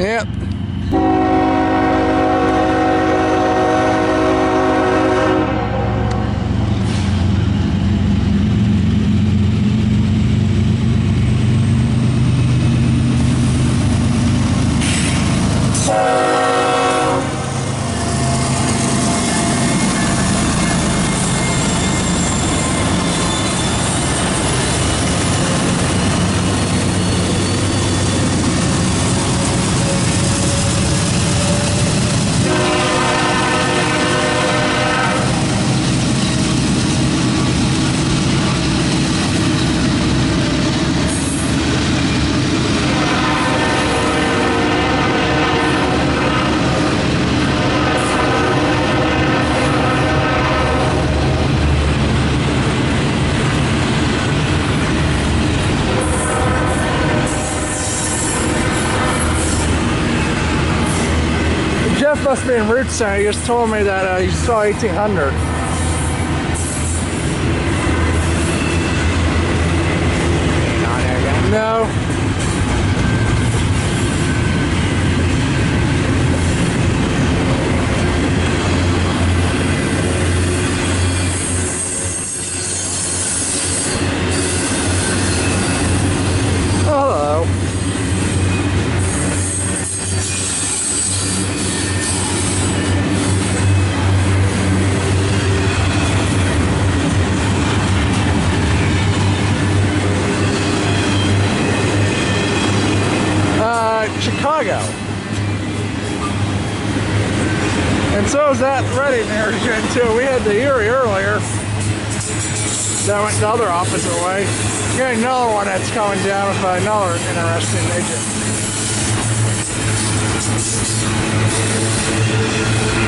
Yep. Jeff must be in Root Center. He just told me that he saw 1800. Not there yet? No. Oh, hello. Chicago. And so is that Reading area too. We had the Erie earlier. That went the other opposite way. We got another one that's coming down with another interesting agent.